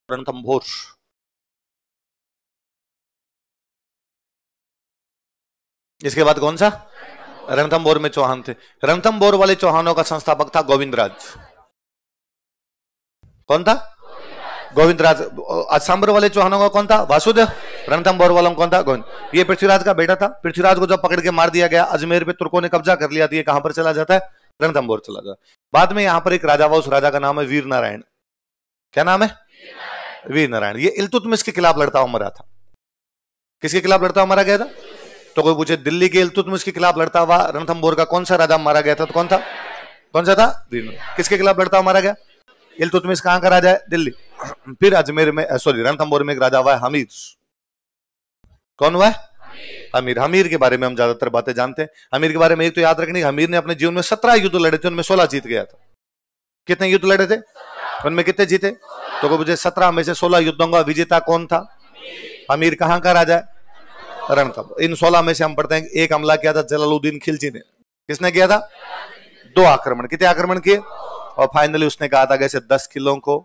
रणथंभोर। इसके बाद कौन सा? रणथंभोर में चौहान थे। रणथंभोर वाले चौहानों का संस्थापक था गोविंदराज। कौन था? गोविंदराज। सांबर वाले चौहानों का कौन था? वासुदेव। रणथंभोर वालों कौन था? गोविंद। ये पृथ्वीराज का बेटा था। पृथ्वीराज को जब पकड़ के मार दिया गया, अजमेर पे तुर्कों ने कब्जा कर लिया, तो ये कहां पर चला जाता है? रणथंभोर चला जाता है। बाद में यहां पर एक राजा हुआ, उस राजा का नाम है वीर नारायण। क्या नाम है? वीर नारायण। ये इल्तुतमिश के खिलाफ लड़ता हुआ मरा था। किसके खिलाफ लड़ता हुआ मारा गया था? तो कोई पूछे दिल्ली के इल्तुतमिश के खिलाफ लड़ता हुआ रणथंभोर का कौन सा राजा मारा गया था, तो कौन था? कौन सा था? वीर नारायण। किसके खिलाफ लड़ता हुआ मारा गया? इल्तुतमिश कहां का राजा है? दिल्ली। फिर अजमेर में, सॉरी, रणथंभोर में एक राजा हुआ है हमीर। कौन हुआ है? हमीर। हमीर के बारे में हम ज्यादातर बातें जानते हैं। हमीर के बारे में एक तो याद रखनी, हमीर ने अपने जीवन में 17 युद्ध लड़े थे, उनमें 16 जीत गया था। कितने युद्ध लड़े थे? उनमें कितने जीते? तो मुझे 17 में से 16 युद्धों का विजेता कौन था? हमीर। कहां का राजा है? रणथंभोर। इन 16 में से हम पढ़ते हैं एक हमला किया था जलालुद्दीन खिलजी ने। किसने किया था? 2 आक्रमण। कितने आक्रमण किए? और फाइनली उसने कहा था कि ऐसे 10 किलों को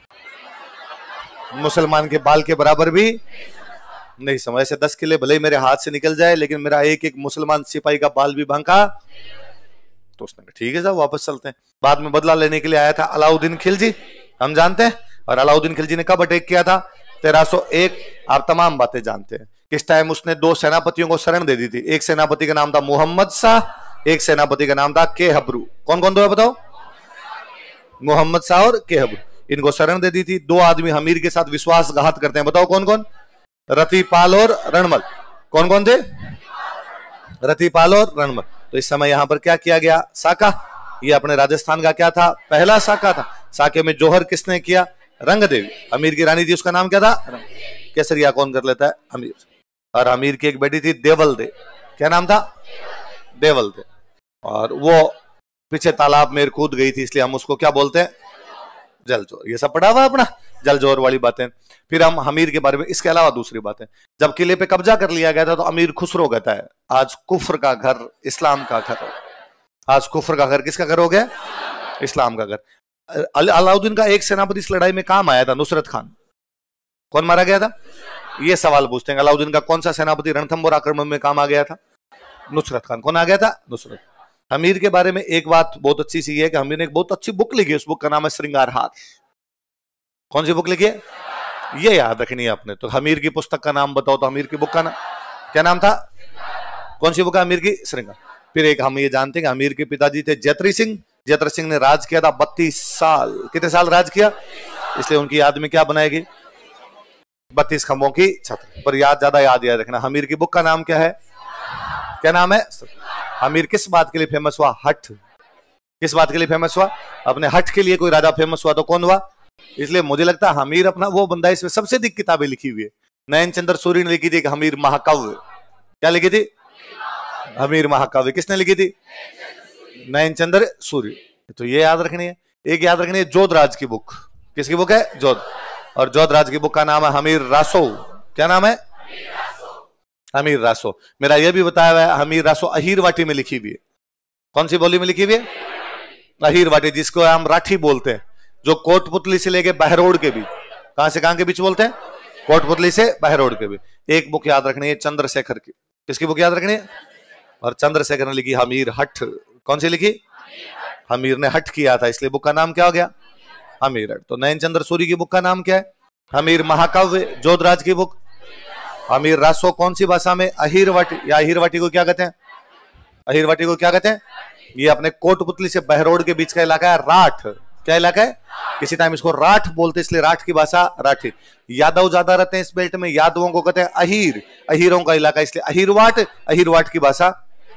मुसलमान के बाल के बराबर भी नहीं समझ। ऐसे 10 किले भले ही मेरे हाथ से निकल जाए, लेकिन मेरा एक एक मुसलमान सिपाही का बाल भी बांका। तो उसने कहा ठीक है साहब, वापस चलते हैं। बाद में बदला लेने के लिए आया था अलाउद्दीन खिलजी, हम जानते हैं। और अलाउद्दीन खिलजी ने कब अटैक किया था? 1301। आप तमाम बातें जानते हैं। किस टाइम उसने 2 सेनापतियों को शरण दे दी थी। एक सेनापति का नाम था मोहम्मद शाह, एक सेनापति का नाम था के हब्रू। कौन कौन दो है बताओ? मोहम्मद शाह और के हब्रू। इनको शरण दे दी थी। 2 आदमी हमीर के साथ विश्वासघात करते हैं, बताओ कौन कौन? रतिपाल और रणमल। कौन कौन थे? रतिपाल और रणमल। तो इस समय यहां पर क्या किया गया? साका। ये अपने राजस्थान का क्या था? पहला साका था। साके में जोहर किसने किया? रंग देवी। अमीर की रानी थी, उसका नाम क्या था? केसरिया कौन कर लेता है? अमीर। और अमीर की एक बेटी थी देवल दे। क्या नाम था? देवल दे। और वो पीछे तालाब में कूद गई थी, इसलिए हम उसको क्या बोलते हैं? जलजोर। ये सब पढ़ा हुआ अपना, जलजोर वाली बातें। फिर हम हमीर के बारे में, इसके अलावा दूसरी बातें। जब किले पे कब्जा कर लिया गया था तो अमीर खुसरो कहता है आज कुफ्र का घर इस्लाम का घर। आज कुफ्र का घर किसका घर हो गया? इस्लाम का घर। अलाउद्दीन का एक सेनापति इस लड़ाई में काम आया था, नुसरत खान। कौन मारा गया था? ये सवाल पूछते हैं। अलाउद्दीन का कौन सा सेनापति रणथंभोर आक्रमण में काम आ गया था? नुसरत खान। कौन आ गया था? नुसरत। हमीर के बारे में एक बात बहुत अच्छी सी है कि हमीर ने एक बहुत अच्छी बुक लिखी है, उस बुक का नाम है श्रृंगार हार। कौन सी बुक लिखी है? ये याद रखनी है आपने। तो हमीर की पुस्तक का नाम बताओ, तो हमीर की बुक का नाम क्या नाम था? कौन सी बुक है हमीर की? श्रृंगार। फिर एक हम ये जानते हैं कि हमीर के पिताजी थे जयत्री सिंह। जयत्री सिंह ने राज किया था 32 साल। कितने साल राज किया? इसलिए उनकी याद में क्या बनाएगी? 32 खंभों की छत। पर ज्यादा याद रखना। हमीर की बुक का नाम क्या है? क्या नाम है? हमीर किस बात के लिए फेमस हुआ? हठ। किस बात के लिए फेमस हुआ? अपने हठ के लिए कोई राजा फेमस हुआ तो कौन हुआ? इसलिए मुझे लगता है हमीर अपना वो बंदा, इसमें सबसे अधिक किताबें लिखी हुई है। नयन चंद्र सूर्य ने लिखी थी हमीर महाकाव्य। क्या लिखी थी? हमीर महाकाव्य। किसने लिखी थी? नयन चंद्र सूर्य। तो ये याद रखनी है। एक याद रखनी है जोधराज की बुक। किसकी बुक है? जोध। और जोधराज की बुक का नाम है हमीर रासो। क्या नाम है? हमीर रासो। मेरा यह भी बताया हुआ है हमीर रासो अहीर वाटी में लिखी हुई है। कौन सी बोली में लिखी हुई है? अहीर वाटी, जिसको हम राठी बोलते हैं, जो कोटपुतली से लेके बहरोड के भी। कहां से कहां के बीच बोलते हैं? कोटपुतली से बहरोड के भी। एक बुक याद रखनी है चंद्रशेखर की। किसकी बुक याद रखनी है? और चंद्रशेखर ने लिखी हमीर हठ। कौन सी लिखी? हमीर ने हठ किया था, इसलिए बुक का नाम क्या हो गया? हमीर हठ। तो नयन चंद्र सूरी की बुक का नाम क्या है? हमीर महाकाव्य। जोधराज की बुक हमीर रासो। कौन सी भाषा में? अहीर वाटी। या अहीर वाटी को क्या कहते हैं? अहीर वाटी को क्या कहते हैं? ये अपने कोटपुतली से बहरोड के बीच का इलाका है, राठ। क्या इलाका है? किसी टाइम इसको राठ बोलते, इसलिए राठ की भाषा राठी। यादव ज्यादा रहते हैं इस बेल्ट में, यादवों को कहते हैं अहीर। अहीरों का इलाका, इसलिए अहीरवाट। अहीरवाट की भाषा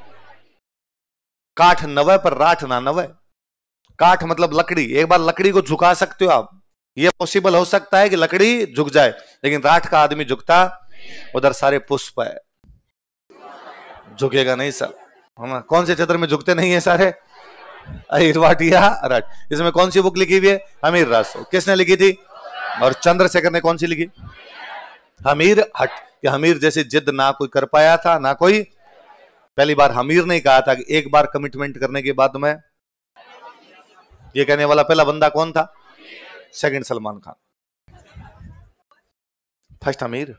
काठ नवय पर राठ ना नवय। काठ मतलब लकड़ी। एक बार लकड़ी को झुका सकते हो आप, ये पॉसिबल हो सकता है कि लकड़ी झुक जाए, लेकिन राठ का आदमी झुकता। उधर सारे पुष्प है, झुकेगा नहीं सर। कौन से क्षेत्र में झुकते नहीं है सारे? अहीरवाटिया राठ। इसमें कौन सी बुक लिखी हुई है? हमीर रासो। किसने लिखी थी? और चंद्रशेखर ने कौन सी लिखी? हमीर हट। कि हमीर जैसे जिद ना कोई कर पाया था, ना कोई। पहली बार हमीर ने कहा था कि एक बार कमिटमेंट करने के बाद में। ये कहने वाला पहला बंदा कौन था? Second Salman Khan. First Aamir,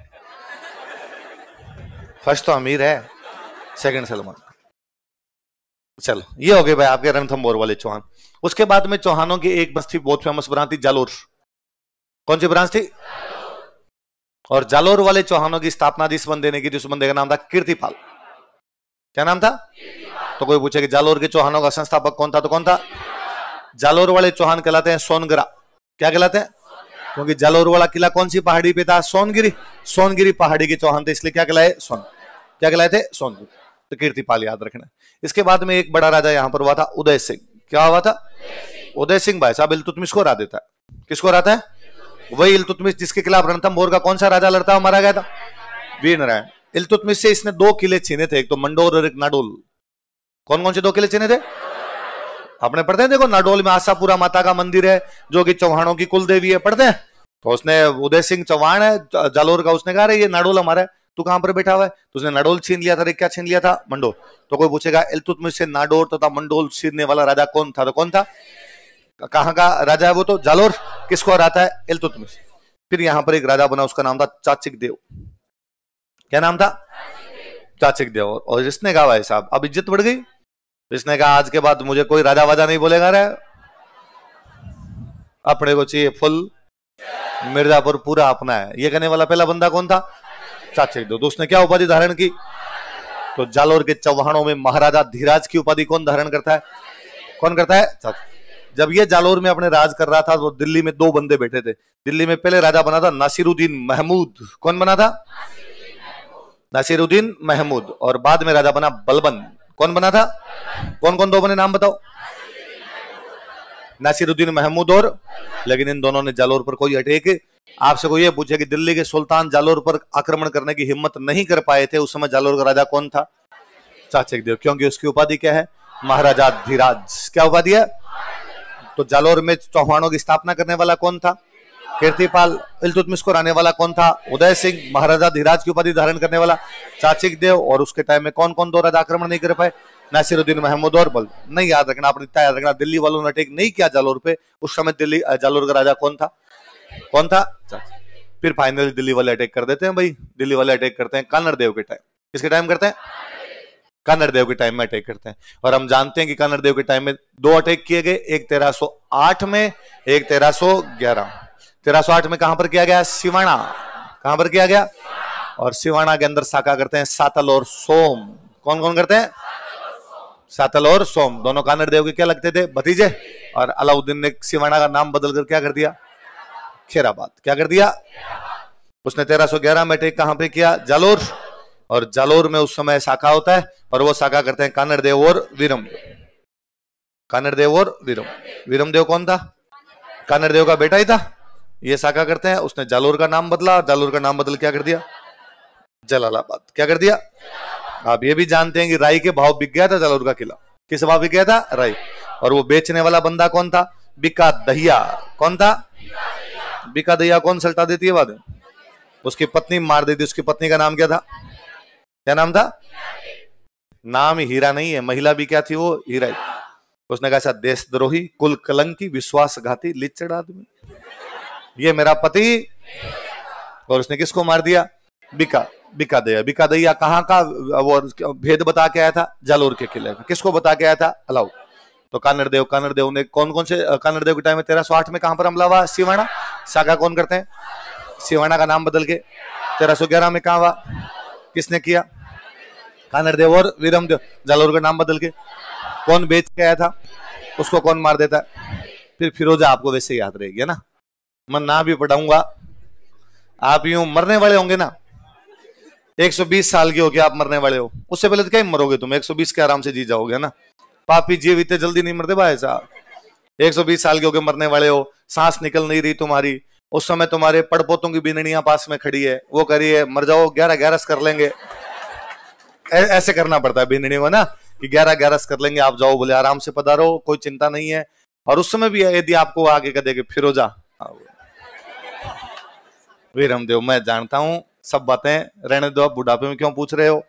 first तो अमीर है, सेकंड सलमान। चलो ये हो गए भाई आपके रणथंभौर वाले चौहान। उसके बाद में चौहानों की एक बस्ती बहुत फेमस ब्रांच थी, जालोर। कौन सी ब्रांच थी? और जालोर वाले चौहानों की स्थापना जिस बंदे ने की थी, उस बंदे का नाम था कीर्तिपाल। क्या नाम था? तो कोई पूछे कि जालोर के चौहानों का संस्थापक कौन था, तो कौन था? जालोर वाले चौहान कहलाते हैं सोनगरा। क्या कहलाते हैं? क्योंकि जालोर वाला किला कौन सी पहाड़ी पे था? सोनगिरी। सोनगिरी पहाड़ी के चौहान थे, इसलिए क्या कहलाए? सोन। क्या कहलाए थे? सोनगिरी। तो कीर्तिपाल याद रखना। इसके बाद में एक बड़ा राजा यहां पर हुआ था, उदय सिंह। क्या हुआ था? उदय सिंह भाई साहब इल्तुतमिश को हरा देता है। किसको हराता है? वही इल्तुतमिश जिसके खिलाफ रणथंभौर का कौन सा राजा लड़ता और मारा गया था? वीर नारायण। इल्तुतमिश से इसने 2 किले छीने थे, एक तो मंडोर और एक नाडोल। कौन कौन से 2 किले छीने थे? आपने पढ़ते हैं, देखो नाडोल में आशापुरा माता का मंदिर है जो कि चौहानों की कुल देवी है, पढ़ते हैं। तो उसने उदय सिंह चौहान है जालोर का, उसने कहा ये नाडोल हमारा है, तू कहां पर बैठा हुआ है? तो उसने नाडोल छीन लिया था। क्या छीन लिया था? मंडोर। तो कोई पूछेगा इल्तुतमिश से नाडोर तथा मंडोल छीनने वाला राजा कौन था? तो कौन था? कहां का राजा है वो? तो जालोर। किसको हराता है? इल्तुतमिश। फिर यहां पर एक राजा बना, उसका नाम था चाचिक देव। क्या नाम था? चाचिक देव। और इसने कहा भाई साहब अब इज्जत बढ़ गई, इसने कहा आज के बाद मुझे कोई राजा वाजा नहीं बोलेगा रे, अपने को चाहिए फुल मिर्जापुर पूरा अपना है। ये कहने वाला पहला बंदा कौन था? चाचिक देव। तो उसने क्या उपाधि धारण की? तो जालोर के चौहानों में महाराजा धीराज की उपाधि कौन धारण करता है? कौन करता है? जब ये जालोर में अपने राज कर रहा था तो दिल्ली में 2 बंदे बैठे थे। दिल्ली में पहले राजा बना था नासिरुद्दीन महमूद। कौन बना था? नासिरुद्दीन महमूद। और बाद में राजा बना बलबन। कौन बना था? कौन कौन 2 बने, नाम बताओ? नासिरुद्दीन महमूद और, लेकिन इन दोनों ने जालोर पर कोई अटैक, आपसे कोई ये पूछे कि दिल्ली के सुल्तान जालोर पर आक्रमण करने की हिम्मत नहीं कर पाए थे, उस समय जालोर का राजा कौन था? चाचिक देव। क्योंकि उसकी उपाधि क्या है? महाराजा धीराज। क्या उपाधि है? तो जालोर में चौहानों की स्थापना करने वाला कौन था? कीर्तिपाल। इल्तुतमिश को हराने वाला कौन था? उदय सिंह। महाराजा धीराज की उपाधि धारण करने वाला चाचिक देव। और उसके टाइम में कौन कौन 2 राजा आक्रमण नहीं कर पाए? नासिरुद्दीन महमूद और बल। नहीं याद रखना, आपने इतना याद रखना, दिल्ली वालों ने अटैक नहीं किया जालोर पे। उस समय दिल्ली जालोर का राजा कौन था? कौन था? फिर फाइनली दिल्ली वाले अटैक कर देते हैं भाई। दिल्ली वाले अटैक करते हैं कान्हड़ देव के टाइम। किसके टाइम करते हैं? कान्हड़ देव के टाइम में अटैक करते हैं। और हम जानते हैं कि कान्हड़ देव के टाइम में 2 अटैक किए गए, एक 1308 में, एक 1311। 1308 में कहां पर किया गया? सिवाना। कहां पर किया गया? और सिवाना के अंदर साका करते हैं सातल और सोम। कौन कौन करते हैं? सातल और सोम। दोनों कान्हड़ देव के क्या लगते थे? भतीजे। और अलाउद्दीन ने सिवाना का नाम बदलकर क्या कर दिया? खेराबाद। क्या कर दिया? उसने 1311 में अटैक कहां पे किया? जालोर। और जालोर में उस समय शाखा होता है और वो शाखा करते हैं कान्हड़ देव और वीरम देव। कान्हड़ देव और वीरम। वीरम देव कौन था? कान्हड़ देव का बेटा ही था। ये शाखा करते हैं। उसने जालोर का नाम बदला, जालोर का नाम बदल क्या कर दिया? जलालाबाद। क्या कर दिया? आप ये भी जानते हैं कि राई के भाव बिक गया था जालोर का किला। किस भाव बिक गया था? राई। और वो बेचने वाला बंदा कौन था? बिका दहिया। कौन था? बिका दहिया। कौन सल्टा देती है बाद? उसकी पत्नी मार देती। उसकी पत्नी का नाम क्या था? क्या नाम था? नाम हीरा नहीं है, महिला भी क्या थी? वो हीरा। उसने कहा देशद्रोही, कुल कलंकी, विश्वासघाती, लिच्चड़ आदमी, ये मेरा पति। और उसने किसको मार दिया? बिका दहिया। बिका दहिया कहाँ का? वो भेद बता के आया था जालोर के किले का। किसको बता के आया था? अलाउ। तो कान्हड़ देव ने कौन कौन से, कान्हड़ देव के टाइम में 1308 में कहां पर हमला हुआ? सिवाना। साका कौन करते हैं? सिवाना का नाम बदल के 1311 में कहा हुआ? किसने किया? कान्हड़ देव और वीरम देव। जालोर का नाम बदल के कौन बेच के आया था? उसको कौन मार देता है? फिर फिरोजा आपको वैसे याद रहेगी है ना, मैं ना भी पढ़ाऊंगा, आप यूं मरने वाले होंगे ना, 120 साल के हो के आप मरने वाले हो, उससे पहले तो क्या मरोगे तुम, 120 के आराम से जी जाओगे ना। पापी जीव इतने जल्दी नहीं मरते भाई साहब। 120 साल के होके मरने वाले हो, सांस निकल नहीं रही तुम्हारी, उस समय तुम्हारे पड़पोतों की बिननियां पास में खड़ी है, वो करिए मर जाओ, 11 कर लेंगे, ऐसे करना पड़ता है बिननी को ना, कि 11 कर लेंगे, आप जाओ, बोले आराम से पधारो, कोई चिंता नहीं है। और उस समय भी यदि आपको आगे कह देंगे फिरोजा, वीर रामदेव, मैं जानता हूं सब बातें, रहने दो, आप बुढ़ापे में क्यों पूछ रहे हो।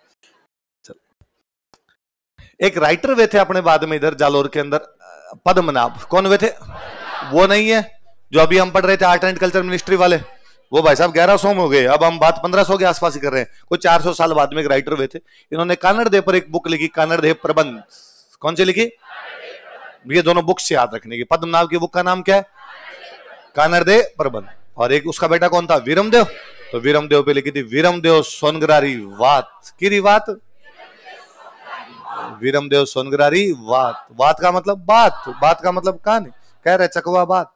एक राइटर वे थे अपने बाद में इधर जालोर के अंदर, पद्मनाभ, कौन वे थे? वो नहीं है जो अभी हम पढ़ रहे थे आर्ट एंड कल्चर मिनिस्ट्री वाले, वो भाई साहब 1100 में हो गए, अब हम बात 1500 के आसपास ही कर रहे हैं। कोई 400 साल बाद में एक राइटर हुए थे, इन्होंने कानड़देव पर एक बुक लिखी, कानड़देव प्रबंध। कौन सी लिखी? ये दोनों बुक्स याद रखने की। पद्मनाभ की बुक का नाम क्या है? कानड़देव प्रबंध। और एक उसका बेटा कौन था? वीरमदेव। तो वीरमदेव पे लिखी थी वीरमदेव सोनग्रारी वात। की वात? वीरमदेव सोनग्रारी वात। वात का मतलब बात, बात का मतलब कहानी। कह रहे चकवा बात,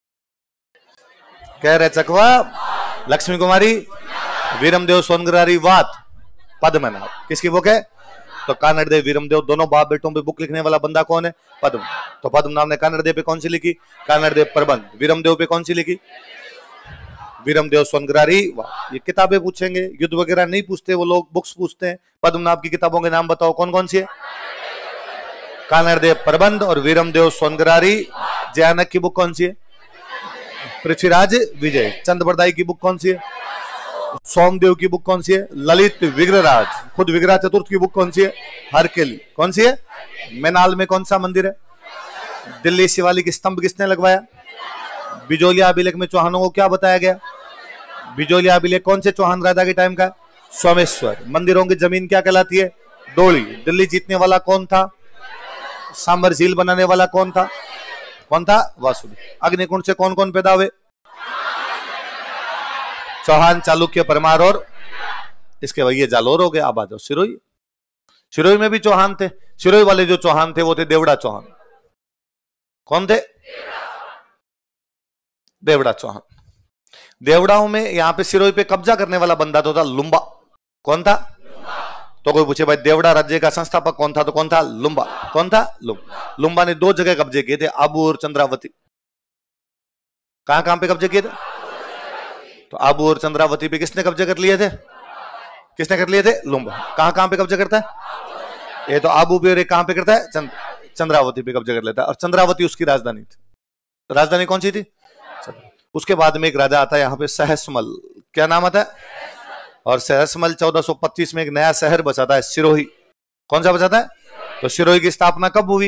कह रहे चकवा। लक्ष्मी कुमारी, वीरमदेव सोनग्रारी वात, पद्मनाभ। किसकी बुक है? तो कानड़देव वीरमदेव दोनों बाप बेटों पे बुक लिखने वाला बंदा कौन है? पद्म। तो पद्मनाभ ने कानड़देव पे कौन सी लिखी? कानड़देव प्रबंध। वीरमदेव पे कौन सी लिखी? वीरमदेव सोनग्रारी वात। ये किताबें पूछेंगे, युद्ध वगैरह नहीं पूछते वो लोग, बुक्स पूछते हैं। पद्मनाभ की किताबों के नाम बताओ कौन कौन सी है? कानड़देव प्रबंध और वीरमदेव सोनग्रारी। जयानक की बुक कौन सी है? पृथ्वीराज विजय। चंद्रबरदाई की बुक कौन सी है? सोमदेव की बुक कौन सी है? ललित विग्रहराज। खुद विग्रह चतुर्थ की बुक कौन सी है? हरकेली। कौन सी है? मैनाल में कौन सा मंदिर है? दिल्ली शिवालिक स्तंभ किसने लगवाया? बिजोलिया अभिलेख में चौहानों को क्या बताया गया? बिजोलिया अभिलेख कौन से चौहान राजा के टाइम का? सोमेश्वर। मंदिरों की जमीन क्या कहलाती है? डोली। दिल्ली जीतने वाला कौन था? सांबर झील बनाने वाला कौन था? कौन था? वासुदेव। अग्निकुंड से कौन कौन पैदा हुए? चौहान, चालुक्य, परमार और इसके भैया जालोर हो गए। अब आ जाओ सिरोही। सिरोही में भी चौहान थे। सिरोही वाले जो चौहान थे वो थे देवड़ा चौहान। कौन थे? देवड़ा चौहान। देवड़ाओं में यहां पे सिरोही पे कब्जा करने वाला बंदा तो था लुम्बा। कौन था? तो कोई पूछे भाई देवड़ा राज्य का संस्थापक कौन था? तो कौन था? लुम्बा। कौन था? लुम्बा। लुम्बा ने 2 जगह कब्जे किए थे, आबू और चंद्रावती। कहां कहां पे कब्जे किए थे? तो आबू और चंद्रावती पे किसने कब्जे कर लिए थे? किसने कर लिए थे? लुम्बा। कहां कहां पे कब्जे करता है? ये तो आबू पे और एक कहां पे करता है? चंद्रावती पे कब्जे कर लेता है। और चंद्रावती उसकी राजधानी थी। तो राजधानी कौन सी थी? उसके बाद में एक राजा आता है यहाँ पे, सहसमल। क्या नाम आता है? और सहसमल 1425 में एक नया शहर बसाता है, सिरोही। कौन सा बसाता है? तो सिरोही की स्थापना कब हुई?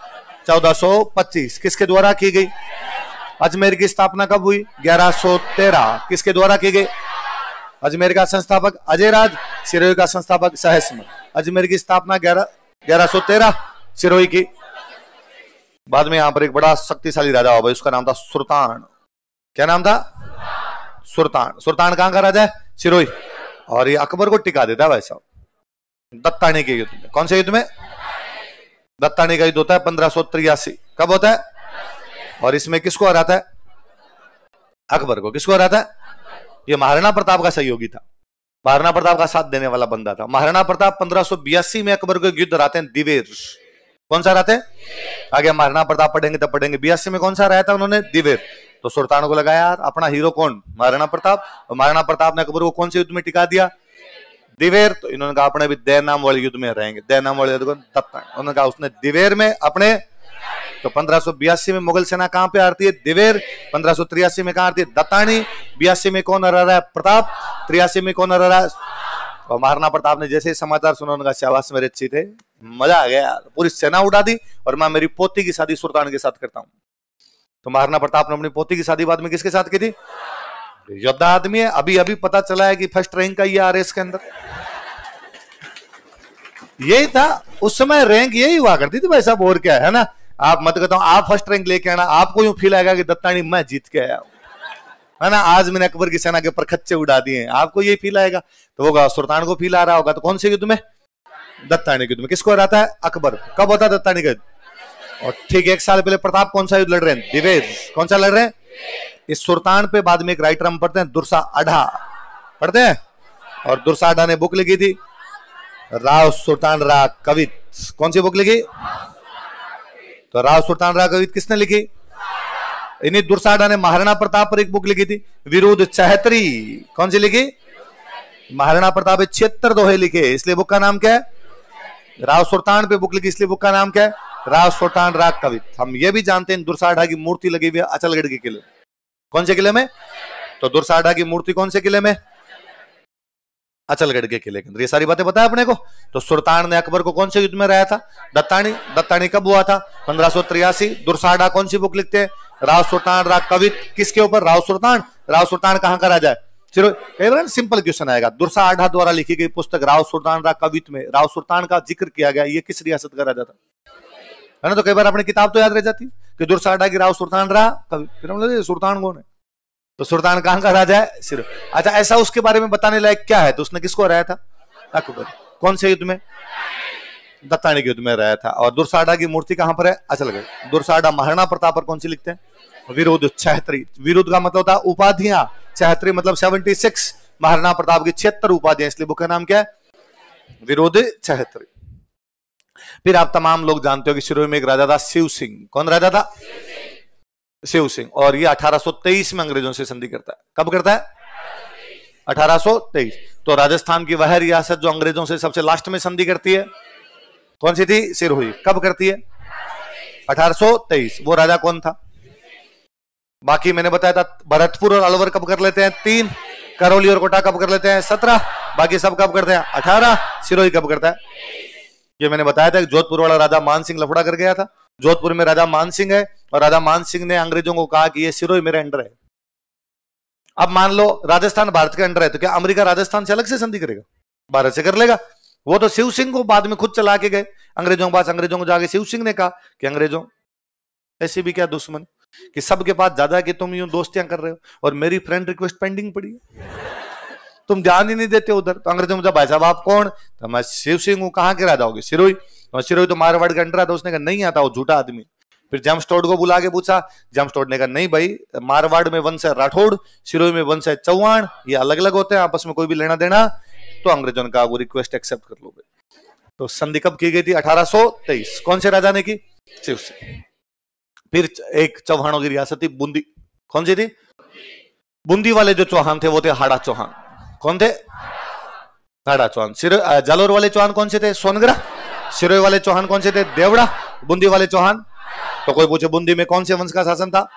1425। किसके द्वारा की गई? अजमेर की स्थापना कब हुई? 1113। किसके द्वारा की गई? अजमेर का संस्थापक अजयराज, सिरोही का संस्थापक सहसमल। अजमेर की स्थापना 1113 सिरोही की। बाद में यहां पर एक बड़ा शक्तिशाली राजा हुआ भाई, उसका नाम था सुल्तान। क्या नाम था? सुल्तान। सुल्तान कहां का राजा है? सिरोही। और ये अकबर को टिका देता है भाई साहब दत्तानी के युद्ध में। कौन से युद्ध में? दत्तानी का युद्ध होता है 1583। कब होता है? और इसमें किसको हराता है? अकबर को। किसको हराता है? ये महाराणा प्रताप का सहयोगी था, महाराणा प्रताप का साथ देने वाला बंदा था। महाराणा प्रताप 1582 में अकबर को युद्ध हराते हैं, दिवेर। कौन सा हराते हैं? आगे महाराणा प्रताप पढ़ेंगे तब पढ़ेंगे। 82 में कौन सा हराया था उन्होंने? दिवेर। तो सुल्तान को लगा यार अपना हीरो कौन? महाराणा प्रताप। और महाराणा प्रताप ने अकबर को कौन से युद्ध में टिका दिया? दिवेर। तो इन्होंने कहा अपने भी दैनाम वाले युद्ध में रहेंगे। दैनाम वाले युद्ध को उन्होंने कहा उसने दिवेर में अपने। तो 1582 में मुगल सेना कहां पे आती है? दिवेर। 1583 में कहां आती है? दत्तानी। 82 में कौन हरा रहा है? प्रताप। 83 में कौन हरा रहा है? और महाराणा प्रताप ने जैसे समाचार सुना उन्होंने कहा शाबाश मेरे अच्छी थे, मजा आ गया यार, पूरी सेना उड़ा दी और मैं मेरी पोती की शादी सुल्तान के साथ करता हूं। तो महाराणा प्रताप ने अपनी पोती की शादी बाद में किसके साथ की थी? योद्धा आदमी है। अभी अभी पता चला है कि फर्स्ट रैंक का ये आरएस के अंदर यही था उस समय, रैंक यही हुआ करती थी भाई साहब, और क्या है ना। आप मत कहता हूं आप फर्स्ट रैंक लेके आना, आपको यूं फील आएगा कि दत्तानी मैं जीत के आया है ना, आज मैंने अकबर की सेना के ऊपर खच्चे उड़ा दिए, आपको यही फील आएगा। तो होगा सुल्तान को फील आ रहा होगा। तो कौन से युद्ध में? दत्तानी के युद्ध में। किसको हराता है? अकबर। कब होता है दत्तानी का युद्ध? और ठीक 1 साल पहले प्रताप कौन सा युद्ध लड़ रहे हैं? दिवेर। कौन सा लड़ रहे हैं? इस सुल्तान पे बाद में एक राइटर हम पढ़ते हैं, दुर्सा आढ़ा पढ़ते हैं। और दुर्सा आढ़ा ने बुक लिखी थी राव सुल्तान रा कवित। कौन सी बुक लिखी? तो राव सुल्तान रा कवित किसने लिखी? इन्हीं दुर्सा आढ़ा ने महाराणा प्रताप पर एक बुक लिखी थी, विरुद्ध चहत्री। कौन सी लिखी? महाराणा प्रताप 76 दोहे लिखे, इसलिए बुक का नाम क्या है? राव सुल्तान पे बुक लिखी, इसलिए बुक का नाम क्या है? राव सुल्तान राग कवित। हम ये भी जानते हैं दुर्साढ़ा की मूर्ति लगी हुई है अचलगढ़ के किले। कौन से किले में? तो दुर्साढ़ा की मूर्ति कौन से किले में? अचलगढ़ के किले के अंदर। ये सारी बातें पता है अपने को। तो सुल्तान ने अकबर को कौन से युद्ध में रहा था? दत्तानी। दत्तानी कब हुआ था? 1583। दुर्साढ़ा कौन सी बुक लिखते हैं? राव सुल्तान राग कवित। किसके ऊपर? राव सुल्तान राव सुल्तान कहाँ का राजा है? सिरोही। सिंपल क्वेश्चन आएगा। दुर्सा आढ़ा द्वारा लिखी गई पुस्तक राव सुल्तान रा कवित्व में राव सुल्तान का जिक्र किया गया, ये किस रियासत का राजा था? है ना, तो कई बार अपनी किताब तो याद रह जाती कि दुर्सा आढ़ा की राव सुल्तान रा कवि, फिर हम लोग सुल्तान कौन है? तो सुल्तान कहाँ का राजा है? सिरोही। अच्छा, ऐसा उसके बारे में बताने लायक क्या है? तो उसने किसको हराया था? अकबर। कौन से युद्ध में? दत्तानी के युद्ध में रहा था। और दुर्साढ़ा की मूर्ति कहां पर है? अचल गए। दुर्साढ़ा महाराणा प्रताप पर कौन सी लिखते हैं? विरुद्ध छहत्री। विरुद्ध का मतलब होता है उपाधियां, छहत्री मतलब 76। महाराणा प्रताप की 76 उपाधियां, इसलिए बुक का नाम क्या है? विरुद्ध छहत्री। फिर आप तमाम लोग जानते हो कि सिरोही में एक राजा था शिव सिंह। कौन राजा था? शिव सिंह। और ये 1823 में अंग्रेजों से संधि करता है। कब करता है? 1823। तो राजस्थान की वह रियासत जो अंग्रेजों से सबसे लास्ट में संधि करती है कौन सी थी? सिरोही। कब करती है? 1823। वो राजा कौन था? बाकी मैंने बताया था भरतपुर और अलवर कब कर लेते हैं? 3। करौली और कोटा कब कर लेते हैं? 17। बाकी सब कब करते हैं? 18। सिरोही कब करता है? ये मैंने बताया था कि जोधपुर वाला राजा मान सिंह लफड़ा कर गया था। जोधपुर में राजा मान सिंह है और राजा मान सिंह ने अंग्रेजों को कहा कि ये सिरोही मेरे अंडर है। अब मान लो राजस्थान भारत के अंडर है, तो क्या अमेरिका राजस्थान से अलग से संधि करेगा? भारत से कर लेगा। वो तो शिव सिंह को बाद में खुद चला के गए अंग्रेजों के पास। अंग्रेजों को जाके शिव सिंह ने कहा कि अंग्रेजों ऐसे भी क्या दुश्मन कि सबके पास ज्यादा कि तुम यूं दोस्तियां कर रहे हो और मेरी फ्रेंड रिक्वेस्ट पेंडिंग पड़ी है, तुम ध्यान ही नहीं देते उधर। तो अंग्रेजों ने पूछा भाई साहब आप कौन? तो मैं शिव सिंह हूं। कहां के राजा होगे? सिरोही। तो सिरोही तो मारवाड़ का अंडर था। उसने कहा नहीं आता, वो झूठा आदमी। फिर जेम्स टोड को बुला के पूछा। जेम्स टोड ने कहा नहीं भाई, मारवाड़ में वंश है राठौड़, सिरोही में वंश है चौहान, ये अलग अलग होते हैं, आपस में कोई भी लेना देना। तो अंग्रेजों ने कहा वो रिक्वेस्ट एक्सेप्ट कर लो। तो संधि कब की गई थी? 1823। कौन से राजा ने की? शिव सिंह। फिर एक चौहानों की रियासत थी बूंदी। कौन सी थी? बूंदी वाले जो चौहान थे वो थे हाड़ा चौहान। कौन थे? हाड़ा चौहान। जालोर वाले चौहान कौन से थे? सोनगरा। सिरोही वाले चौहान कौन से थे? देवड़ा। बूंदी वाले चौहान। तो कोई पूछे बूंदी में कौन से वंश का शासन था?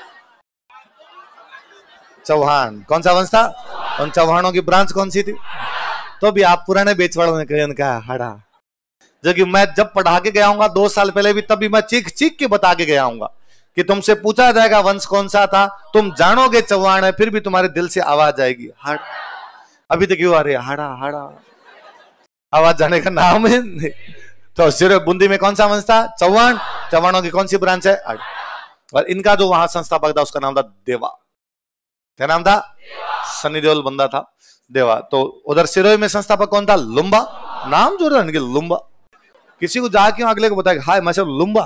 चौहान। कौन सा वंश था? उन चौहानों की ब्रांच कौन सी थी? तो भी आप पुराने बेचवाड़ों ने कहा हाड़ा। जो कि मैं जब पढ़ा के गया हूँ 2 साल पहले भी, तब भी मैं चीख चीख के बता के गया हूँ कि तुमसे पूछा जाएगा वंश कौन सा था, तुम जानोगे चौहान है, फिर भी तुम्हारे दिल से आवाज आएगी हाड़ा। अभी तक क्यों आ रही है हाड़ा हाड़ा? आवाज जाने का नाम है। तो सिर्फ बूंदी में कौन सा वंश था? चौहान। चौहानों की कौन सी ब्रांच है? और इनका जो वहां संस्थापक था उसका नाम था देवा। क्या नाम था? सनी देओल बंदा था देवा। तो उधर सिरोही में संस्थापक कौन था? लुम्बा। नाम जो है लुम्बा। किसी को जाके अगले को बताया हाय मैं सब लुम्बा।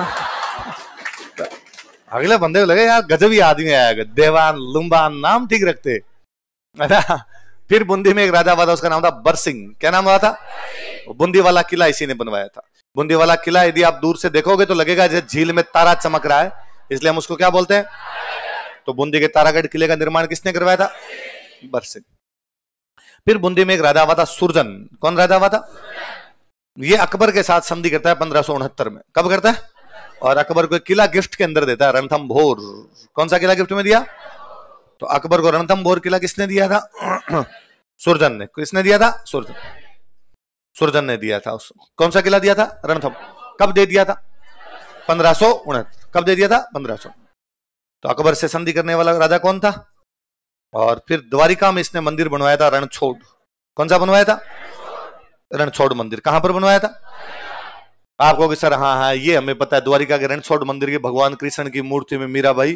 अगले बंदे को लगे यार गजब ही आदमी आया, देवान लुम्बा नाम ठीक रखते। फिर बूंदी में एक राजा हुआ था, उसका नाम था बरसिंह। क्या नाम हुआ था? बूंदी वाला किला इसी ने बनवाया था। बूंदी वाला किला यदि आप दूर से देखोगे तो लगेगा जैसे झील में तारा चमक रहा है, इसलिए हम उसको क्या बोलते हैं? तो बूंदी के तारागढ़ किले का निर्माण किसने करवाया था? बरसिंह। फिर बूंदी में एक राजा हुआ था सुरजन। कौन राजा हुआ था? ये अकबर के साथ संधि करता है 1569 में। कब करता है? और अकबर को एक किला गिफ्ट के अंदर देता है, रणथंभोर। कौन सा किला गिफ्ट में दिया? तो अकबर को रणथंभोर किला किसने दिया था? सुरजन ने। किसने दिया था? सुरजन। सुरजन ने दिया था उसको। कौन सा किला दिया था? रणथंभ। कब दे दिया था? 1569। कब दे दिया था? 1500। तो अकबर से संधि करने वाला राजा कौन था? और फिर द्वारिका में इसने मंदिर बनवाया था रणछोड़। कौन सा बनवाया था? रणछोड़ मंदिर। कहां पर बनवाया था? आपको कि सर हाँ हाँ ये हमें पता है, द्वारिका के रणछोड़ मंदिर के भगवान कृष्ण की मूर्ति में मीराबाई।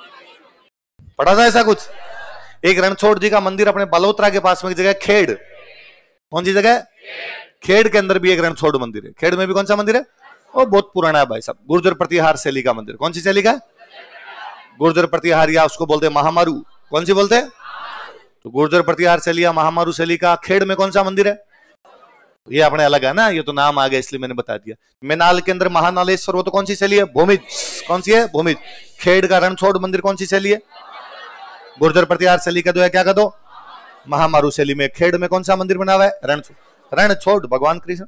पढ़ा था ऐसा कुछ? एक रणछोड़ जी का मंदिर अपने बालोतरा के पास में एक जगह खेड़। कौन सी जगह? खेड़ के अंदर भी एक रणछोड़ मंदिर है। खेड़ में भी कौन सा मंदिर है? वो बहुत पुराना है भाई साहब, गुर्जर प्रतिहार शैली का मंदिर। कौन सी शैली का? गुर्जर प्रतिहार, या उसको बोलते हैं महामारू। कौन सी बोलते हैं? तो गुर्जर प्रतिहार शैली या महामारू शैली का खेड़ में कौन सा मंदिर है? ये अपने अलग है ना, ये तो नाम आ गया इसलिए मैंने बता दिया। मैनाल के अंदर महानालेश्वर, वो तो कौन सी शैली है? भूमिज। कौन सी है? भूमिज। खेड़ का रणछोड़ मंदिर कौन सी शैली है? गुर्जर प्रतिहार शैली का जो है क्या कर दो? महामारू शैली में। खेड़ में कौन सा मंदिर बना हुआ है? रणछोड़। रणछोड़ भगवान कृष्ण।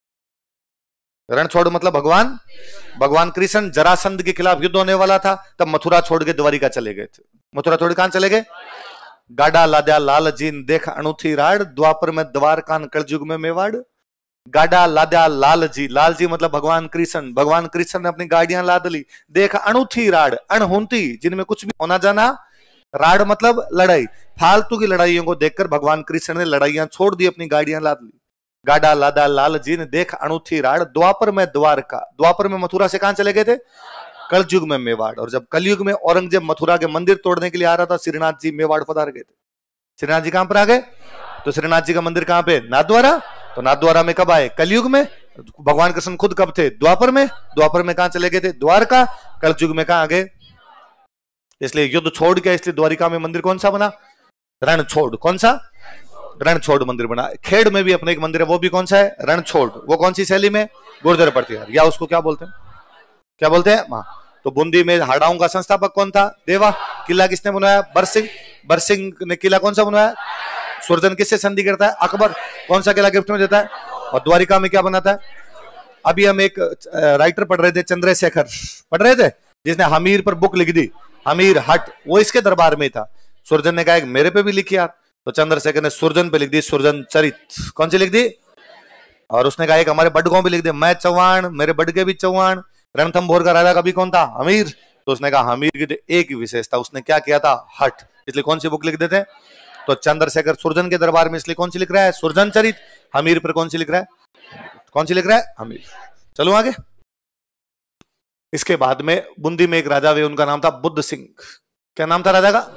रणछोड़ मतलब भगवान कृष्ण जरासंध के खिलाफ युद्ध होने वाला था, तब मथुरा छोड़ के द्वारिका चले गए थे। मथुरा छोड़ कहां चले गए? गाडा लाद्या लाल जीन देख अणुथी राड, द्वापर में द्वारकान कलयुग में मेवाड़। गाडा लाद्या लाल जी, लाल जी मतलब भगवान कृष्ण ने अपनी गाड़ियां लाद ली। देख अणुथी राड, अणहुंती जिनमें कुछ भी होना जाना राड मतलब लड़ाई। फालतू की लड़ाइयों को देखकर भगवान कृष्ण ने लड़ाइयां छोड़ दी, अपनी गाड़ियां लाद ली। गाड़ा लादा लाल जी ने देख अनूठी राड, द्वापर में द्वारका। द्वापर में मथुरा से कहां चले गए थे? कलयुग में मेवाड़। और जब कलयुग में औरंगजेब मथुरा के मंदिर तोड़ने के लिए आ रहा था, श्रीनाथ जी मेवाड़ पधार गए थे। श्रीनाथ जी कहां पर आ गए? तो श्रीनाथ जी का मंदिर कहां पे? नाथद्वारा। तो नाथद्वारा में कब आए? कलयुग में। भगवान कृष्ण खुद कब थे? द्वापर में। द्वापर में कहां चले गए थे? द्वारका। कलयुग में कहां आ गए? इसलिए युद्ध छोड़ के, इसलिए द्वारिका में मंदिर कौन सा बना? रणछोड़। कौन सा? रणछोड़ मंदिर बना। खेड़ में भी अपने एक मंदिर है, वो भी कौन सा है? रणछोड़। वो कौन सी शैली में? गुर्जर प्रतिहार, या उसको क्या बोलते हैं? क्या बोलते हैं? मां। तो बूंदी में हाड़ाओं का संस्थापक कौन था? देवा। किला किसने बनवाया? बरसिंह। बरसिंह ने किला कौन सा बनवाया? सुरजन किससे संधि करता है? अकबर। कौन सा किला गिफ्ट में देता है? और द्वारिका में क्या बनाता है? अभी हम एक राइटर पढ़ रहे थे, चंद्रशेखर पढ़ रहे थे, जिसने हमीर पर बुक लिख दी, हमीर हट। वो इसके दरबार में था। सुरजन ने कहा मेरे पे भी लिखी यार, तो चंद्रशेखर ने सुरजन पे लिख दी, सुरजन चरित। कौन सी लिख दी? और उसने कहा एक हमारे बडगों पे लिख दे, मैं चौहान, मेरे बडगे भी चौहान। रणथंभौर का राजा कभी कौन था? हमीर। तो उसने कहा हमीर की एक ही विशेषता, उसने क्या किया था? हट। इसलिए कौन सी बुक लिख देते? तो चंद्रशेखर सुरजन के दरबार में इसलिए कौन सी लिख रहा है? सुरजन चरित। हमीर पर कौन सी लिख रहा है? कौन सी लिख रहा है? हमीर। चलो आगे। इसके बाद में बूंदी में एक राजा हुए, उनका नाम था बुद्ध सिंह। क्या नाम था राजा का?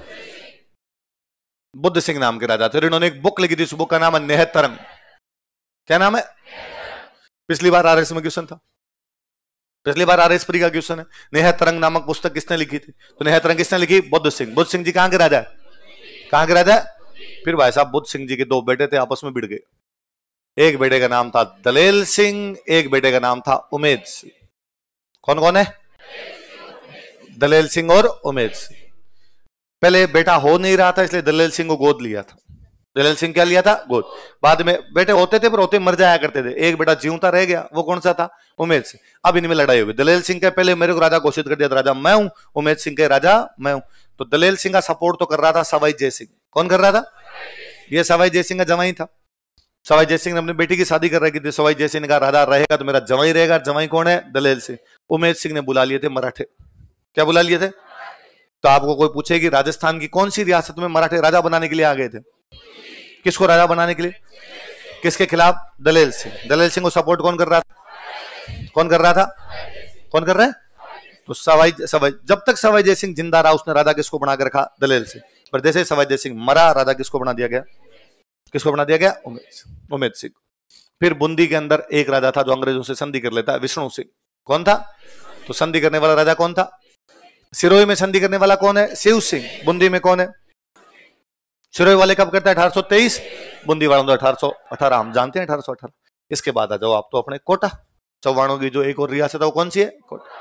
बुद्ध सिंह नाम के राजा थे। इन्होंने एक बुक लिखी थी, उस बुक का नाम है नेह तरंग। क्या नाम है? पिछली बार आरएस में क्वेश्चन था, पिछली बार आरएस प्री का क्वेश्चन है। नेह तरंग नामक पुस्तक किसने लिखी थी? तो नेह तरंग किसने लिखी? बुद्ध सिंह। बुद्ध सिंह जी कहां के राजा है? कहां के राजा है? फिर भाई साहब, बुद्ध सिंह जी के दो बेटे थे, आपस में भिड़ गए। एक बेटे का नाम था दलेल सिंह, एक बेटे का नाम था उमेद सिंह। कौन कौन है? दलेल सिंह और उमेद सिंह। पहले बेटा हो नहीं रहा था, इसलिए दलेल सिंह को गोद लिया था। दलेल सिंह क्या लिया था? गोद। बाद में बेटे होते थे, पर होते मर जाया करते थे। एक बेटा जीवता रह गया, वो कौन सा था? उमेद सिंह। अब इनमें लड़ाई हुई। दलेल सिंह के पहले मेरे को राजा घोषित कर दिया था, राजा मैं हूं। उमेद सिंह के राजा मैं हूं। तो दलेल सिंह का सपोर्ट तो कर रहा था सवाई जय सिंह। कौन कर रहा था? ये सवाई जय सिंह का जवाई था। सवाई जय सिंह ने अपनी बेटी की शादी कर रखी थी। सवाई जय सिंह ने कहा राजा रहेगा तो मेरा जवाई रहेगा। जवाई कौन है? दलेल सिंह। उमेद सिंह ने बुला लिए थे मराठे। क्या बुला लिए थे? तो आपको कोई पूछे कि राजस्थान की कौन सी रियासत में मराठे राजा बनाने के लिए आ गए थे? किसको राजा बनाने के लिए? किसके खिलाफ? दलेल सिंह। दलेल सिंह को सपोर्ट कौन कर रहा था? कौन कर रहा था? कौन कर रहा है? तो सवाई जब तक सवाई जय सिंह जिंदा रहा, उसने राजा किसको बना के रखा? दलेल सिंह। पर जैसे सवाई जय सिंह मरा, राजा किसको बना दिया गया? किसको बना दिया गया? उमेद सिंह। फिर बूंदी के अंदर एक राजा था जो अंग्रेजों से संधि कर लेता है, विष्णु सिंह। कौन था? तो संधि करने वाला राजा कौन था? सिरोही में संधि करने वाला कौन है? शिव सिंह। बूंदी में कौन है? सिरोही वाले कब करता है? 1823। बूंदी वालों 1818। हम जानते हैं 1818। इसके बाद आ जाओ आप तो अपने कोटा। चौहानों की जो एक और रियासत है वो कौन सी है? कोटा।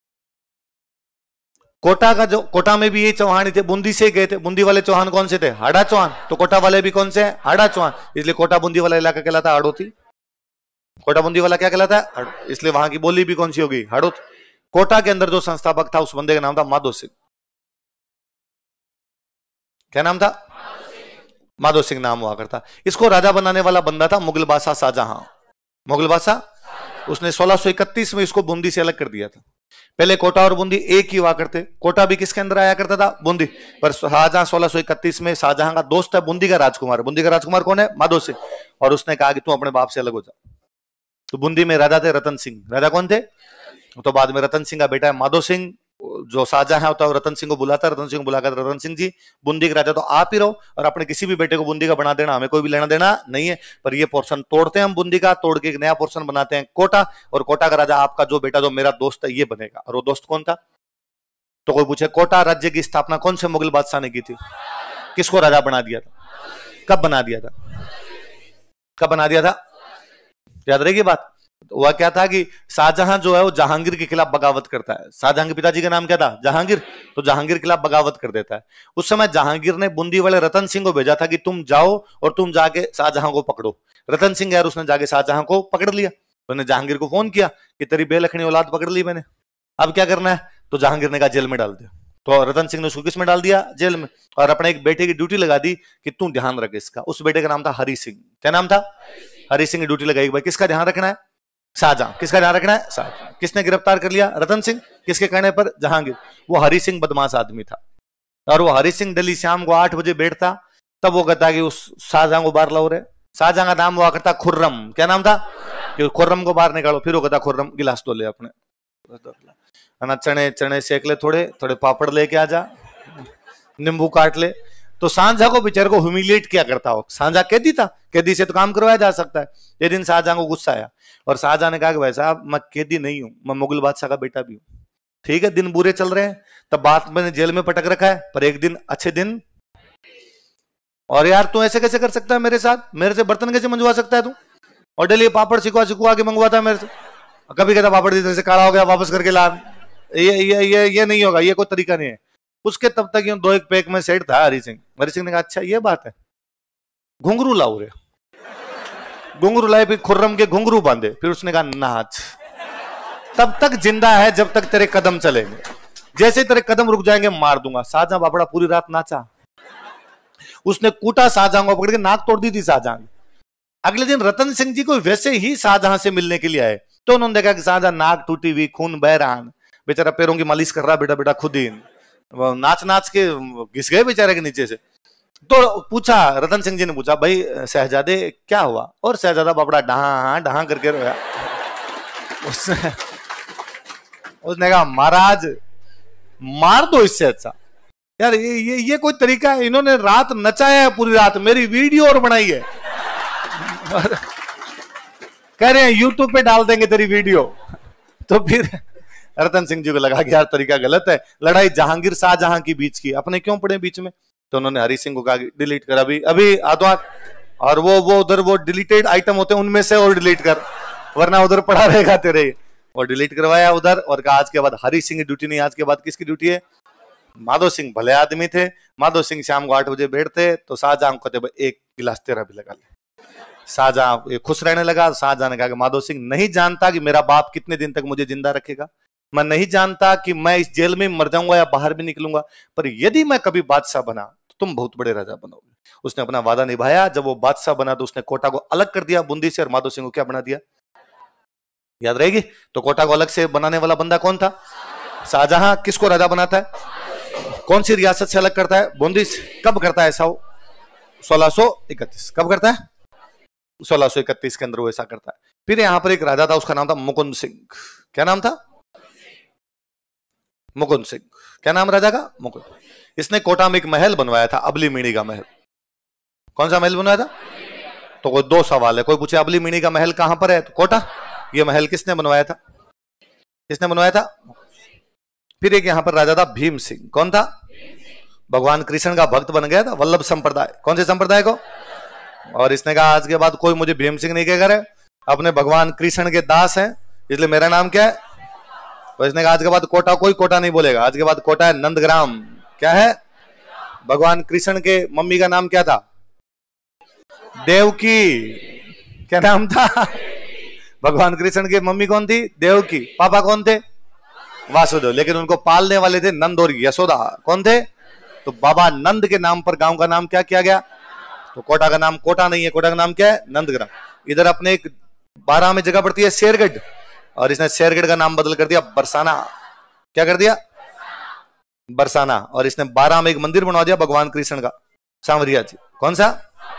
कोटा का जो, कोटा में भी ये चौहान थे, बूंदी से गए थे। बूंदी वाले चौहान कौन से थे? हाड़ा चौहान। तो कोटा वाले भी कौन से हैं? हाड़ा चौहान। इसलिए कोटा बूंदी वाला इलाका कहलाता है हाड़ौती। कोटा बूंदी वाला क्या कहलाता है? इसलिए वहां की बोली भी कौन सी होगी? हाड़ौत। कोटा के अंदर जो संस्थापक था, उस बंदे का नाम था माधो सिंह। क्या नाम था? माधो सिंह नाम हुआ करता। इसको राजा बनाने वाला बंदा था मुगल बादशाह शाहजहां। मुगल बादशाह, उसने 1631 में इसको बूंदी से अलग कर दिया था। पहले कोटा और बूंदी एक ही हुआ करते। कोटा भी किसके अंदर आया करता था? बूंदी। पर शाहजहां 1631 में, शाहजहां का दोस्त है बूंदी का राजकुमार। बूंदी का राजकुमार कौन है? माधो सिंह। और उसने कहा कि तू अपने बाप से अलग हो जा। तो बूंदी में राजा थे रतन सिंह। राजा कौन थे? तो बाद में रतन सिंह का बेटा है माधो सिंह, जो शाहजहां होता है रतन सिंह को बुलाता है। रतन सिंह को बुलाकर रतन सिंह जी, बूंदी के राजा तो आप ही रहो, और अपने किसी भी बेटे को बूंदी का बना देना, हमें कोई भी लेना देना नहीं है। पर ये पोर्शन तोड़ते हैं हम बूंदी का, तोड़ के एक नया पोर्शन बनाते हैं कोटा, और कोटा का राजा आपका जो बेटा, जो मेरा दोस्त है, ये बनेगा। और वो दोस्त कौन था? तो कोई पूछे कोटा राज्य की स्थापना कौन से मुगल बादशाह ने की थी? किसको राजा बना दिया था? कब बना दिया था? कब बना दिया था? याद रहेगी बात। हुआ क्या था कि शाहजहां जो है वो जहांगीर के खिलाफ बगावत करता है। शाहजहां के पिताजी का नाम क्या था? जहांगीर। तो जहांगीर के खिलाफ बगावत कर देता है। उस समय जहांगीर ने बूंदी वाले रतन सिंह को भेजा था कि तुम जाओ और तुम जाके शाहजहां को पकड़ो। रतन सिंह यार, उसने जाके शाहजहां को पकड़ लिया। उन्होंने जहांगीर को फोन किया कि तेरी बेलखनी औलाद पकड़ ली मैंने, अब क्या करना है? तो जहांगीर ने कहा जेल में डाल दे। तो रतन सिंह ने उसको किस में डाल दिया? जेल में। और अपने एक बेटे की ड्यूटी लगा दी कि तू ध्यान रख इसका। उस बेटे का नाम था हरि सिंह। क्या नाम था? हरि सिंह की ड्यूटी लगाई। भाई किसका ध्यान रखना है? शाहजहां। किसका ध्यान रखना है? शाहजहां। किसने गिरफ्तार कर लिया? रतन सिंह। किसके कहने पर? जहांगीर। वो हरि सिंह बदमाश आदमी था। और वो हरि सिंह दिल्ली शाम को 8 बजे बैठता, तब वो कहता कि उस शाहजहां को बाहर लाओ रे। शाहजहां का नाम हुआ करता खुर्रम। क्या नाम था? कि खुर्रम को बाहर निकालो। फिर वो कहता खुर्रम गिलास तो ले अपने, ना चने चने सेक ले, थोड़े थोड़े पापड़ लेके आ जा, नींबू काट ले। तो शाहजहां को बेचारे को ह्यूमिलिएट किया करता हो। शाहजहां कैदी था, कैदी से तो काम करवाया जा सकता है। एक दिन शाहजहां को गुस्सा आया और शाहजहां ने कहा कि भाई साहब मैं कैदी नहीं हूं, मैं मुगल बादशाह का बेटा भी हूं। ठीक है, दिन बुरे चल रहे हैं, तब बात मैंने जेल में पटक रखा है, पर एक दिन अच्छे दिन। और यार तू ऐसे कैसे कर सकता है मेरे साथ? मेरे से बर्तन कैसे मंजवा सकता है तू? और डेली पापड़ सिकुआ के मंगवाता है मेरे से। कभी कहता पापड़ से काला हो गया, वापस करके ला। ये नहीं होगा, ये कोई तरीका नहीं है। उसके तब तक यूं 2-1 पैक में सेट था हरि सिंह। हरि सिंह ने कहा अच्छा ये बात है, घुंघरू लाओ रे। घुंघरू लाए, फिर खुर्रम के घुंघरू बांधे। फिर उसने कहा नाच, तब तक जिंदा है जब तक तेरे कदम चलेंगे, जैसे तेरे कदम रुक जाएंगे मार दूंगा। शाहजहां बापड़ा पूरी रात नाचा। उसने कूटा शाहजहां को, पकड़ के नाक तोड़ दी थी शाहजहां। अगले दिन रतन सिंह जी को वैसे ही शाहजहां से मिलने के लिए आए, तो उन्होंने देखा कि शाहजहां नाक टूटी हुई, खून बह रहा, बेचारा पैरों की मालिश कर रहा बेटा बेटा खुद ही, नाच नाच के घिस गए बेचारे के नीचे से। तो पूछा, रतन सिंह जी ने पूछा भाई शहजादे क्या हुआ? और शहजादा बापड़ा डहा डहा करके रोया। उसने कहा महाराज मार दो इससे अच्छा। यार ये कोई तरीका है? इन्होंने रात नचाया है, पूरी रात मेरी वीडियो और बनाई है। कह रहे हैं यूट्यूब पे डाल देंगे तेरी वीडियो। तो फिर रतन सिंह जी को लगा कि यार तरीका गलत है। लड़ाई जहांगीर शाहजहां की बीच की, अपने क्यों पड़े बीच में? तो उन्होंने हरि सिंह को कहा डिलीट कर अभी आदो। और वो उधर वो डिलीटेड आइटम होते हैं उनमें से और डिलीट कर, वरना उधर पड़ा रहेगा तेरे। और डिलीट करवाया उधर और कहा आज के बाद हरि सिंह की ड्यूटी नहीं, आज के बाद किसकी ड्यूटी है? माधो सिंह भले आदमी थे। माधो सिंह शाम को 8 बजे बैठते तो शाहजहां को कहते एक गिलास तेरा भी लगा ले। शाहजहां खुश रहने लगा। शाहजहां ने कहा कि माधो सिंह नहीं जानता कि मेरा बाप कितने दिन तक मुझे जिंदा रखेगा, मैं नहीं जानता कि मैं इस जेल में मर जाऊंगा या बाहर भी निकलूंगा, पर यदि मैं कभी बादशाह बना तो तुम बहुत बड़े राजा बनोगे। उसने अपना वादा निभाया। जब वो बादशाह बना तो उसने कोटा को अलग कर दिया बूंदी से, और माधो सिंह को क्या बना दिया? याद रहेगी? तो कोटा को अलग से बनाने वाला बंदा कौन था? शाहजहां। किसको राजा बनाता है? कौन सी रियासत से अलग करता है? बूंदी से। कब करता है ऐसा? 1631। कब करता है? 1631 के अंदर वो ऐसा करता है। फिर यहां पर एक राजा था, उसका नाम था मुकुंद सिंह। क्या नाम था? मुकुंद सिंह। क्या नाम राजा का? मुकुंद। इसने कोटा में एक महल बनवाया था, अबली मीणी का महल। कौन सा महल बनवाया था? तो कोई 2 सवाल है। कोई पूछे अबली मीणी का महल कहां पर है? तो कोटा। ये महल किसने बनवाया था? किसने बनवाया था? फिर एक यहां पर राजा था भीम सिंह। कौन था? भगवान कृष्ण का भक्त बन गया था, वल्लभ संप्रदाय। कौन से संप्रदाय को? और इसने कहा आज के बाद कोई मुझे भीम सिंह नहीं कहेगा, रे अपने भगवान कृष्ण के दास हैं, इसलिए मेरा नाम क्या है? तो इसने कहा आज के बाद कोटा कोई कोटा नहीं बोलेगा, आज के बाद कोटा है नंदग्राम। क्या है? भगवान कृष्ण के मम्मी का नाम क्या था? देवकी। क्या नाम था? भगवान कृष्ण की मम्मी कौन थी? देवकी। पापा कौन थे? वासुदेव। लेकिन उनको पालने वाले थे नंद और यशोदा। कौन थे? तो बाबा नंद के नाम पर गांव का नाम क्या किया गया? तो कोटा का नाम कोटा नहीं है, कोटा का नाम क्या है? नंदग्राम। इधर अपने एक 12 में जगह पड़ती है शेरगढ़, और इसने शेरगढ़ का नाम बदल कर दिया बरसाना। क्या कर दिया? बरसाना। और इसने 12 में एक मंदिर बनवा दिया भगवान कृष्ण का, सांवरिया जी। कौन सा?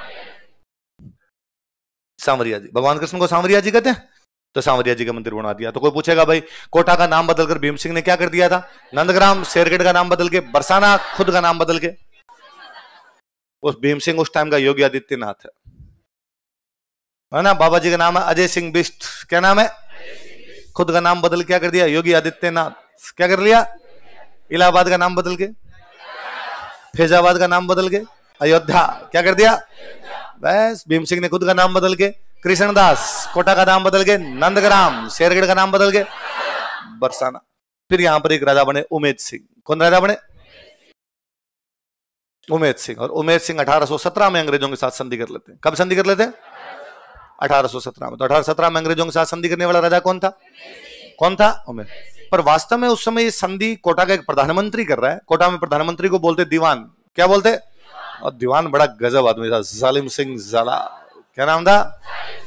सांवरिया जी। भगवान कृष्ण को सांवरिया जी कहते हैं, तो सांवरिया जी का मंदिर बना दिया। तो कोई पूछेगा भाई कोटा का नाम बदलकर भीम सिंह ने क्या कर दिया था? नंदग्राम। शेरगढ़ का नाम बदल के बरसाना, खुद का नाम बदल के। उस भीम सिंह उस टाइम का योगी आदित्यनाथ है ना। बाबा जी का नाम है अजय सिंह बिष्ट। क्या नाम है? खुद का नाम बदल क्या कर दिया? योगी आदित्यनाथ। क्या कर लिया? इलाहाबाद का नाम बदल के, फैजाबाद का नाम बदल के अयोध्या। क्या कर दिया? बस भीम सिंह ने खुद का नाम बदल के कृष्णदास, कोटा का नाम बदल के नंदग्राम, शेरगढ़ का नाम बदल के बरसाना। फिर यहां पर एक राजा बने उमेद सिंह। कौन राजा बने? उमेद सिंह। और उमेद सिंह 1817 में अंग्रेजों के साथ संधि कर लेते हैं। कब संधि कर लेते हैं? 1817 में। तो 1817 में अंग्रेजों के साथ संधि करने वाला राजा कौन था? कौन था? उमेद। पर वास्तव में उस समय ये संधि कोटा का एक प्रधानमंत्री कर रहा है। कोटा में प्रधानमंत्री को बोलते दीवान। क्या बोलते? और दीवान बड़ा गजब आदमी था, जालिम सिंह जाला। क्या नाम था?